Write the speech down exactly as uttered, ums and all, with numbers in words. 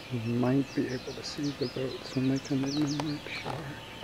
You might be able to see the boats when they come in, I'm not sure.